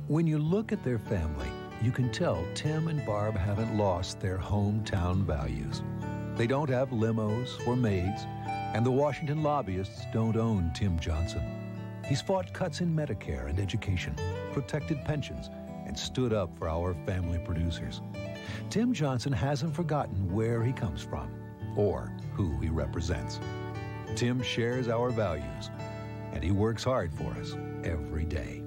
When you look at their family, you can tell Tim and Barb haven't lost their hometown values. They don't have limos or maids, and the Washington lobbyists don't own Tim Johnson. He's fought cuts in Medicare and education, protected pensions, and stood up for our family producers. Tim Johnson hasn't forgotten where he comes from or who he represents. Tim shares our values, and he works hard for us every day.